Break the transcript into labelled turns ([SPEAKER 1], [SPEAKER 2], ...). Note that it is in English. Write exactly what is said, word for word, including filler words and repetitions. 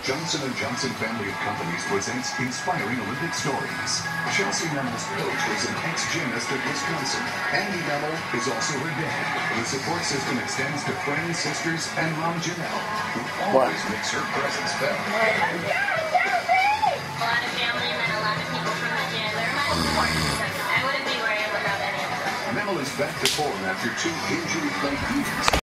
[SPEAKER 1] Johnson and Johnson family of companies presents Inspiring Olympic Stories. Chelsea Memmel's coach was an ex-gymnast at Wisconsin. Andy Memmel is also her dad. The support system extends to friends, sisters, and Mom Janelle, who always
[SPEAKER 2] What?
[SPEAKER 1] makes her presence felt.
[SPEAKER 3] A lot of family and then a lot of people from the gym. They're my support system. I wouldn't be where I am without any of them.
[SPEAKER 1] Memmel is back to form after two injury-plagued years.